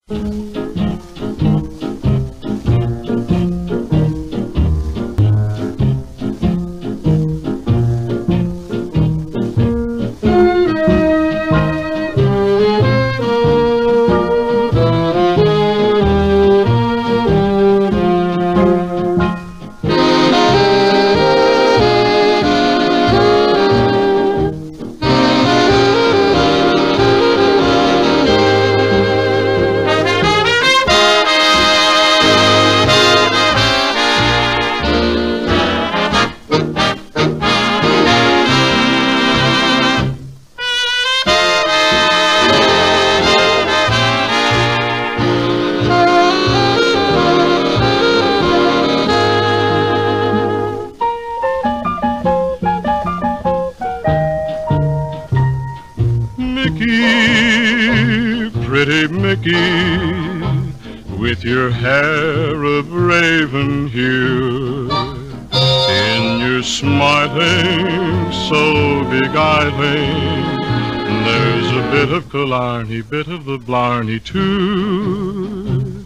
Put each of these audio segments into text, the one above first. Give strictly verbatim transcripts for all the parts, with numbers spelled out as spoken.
Mickey, pretty Mickey, with your hair of raven hue, in your smiling, so beguiling, there's a bit of Killarney, bit of the Blarney too.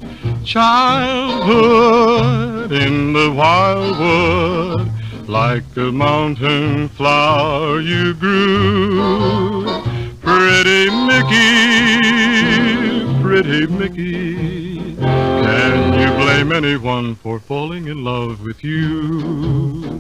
Childhood in the wildwood, like a mountain flower you grew. Pretty Mickey, pretty Mickey, can you blame anyone for falling in love with you?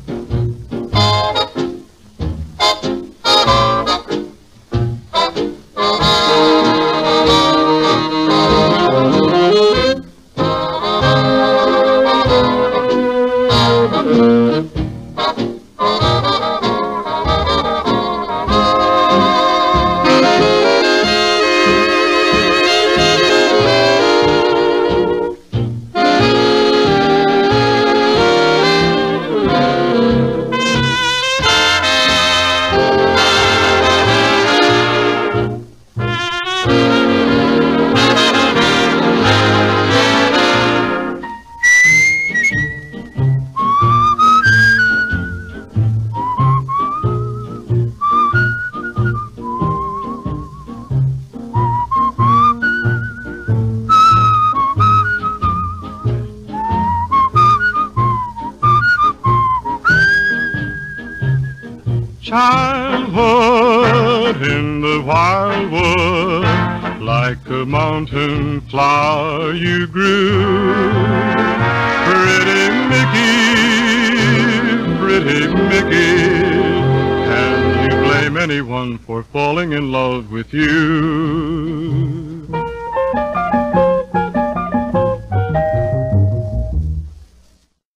Childhood in the wildwood, like a mountain flower you grew. Pretty Mickey, pretty Mickey, can you blame anyone for falling in love with you?